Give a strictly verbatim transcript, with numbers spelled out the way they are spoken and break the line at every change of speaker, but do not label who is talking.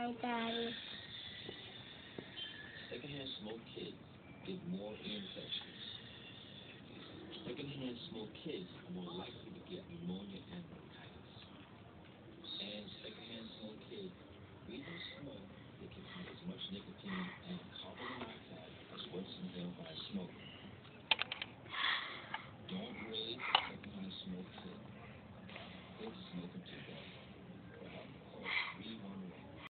Hi, Daddy.
Secondhand smoke kids get more ear infections. Secondhand smoke kids are more likely to get pneumonia and bronchitis. And secondhand smoke kids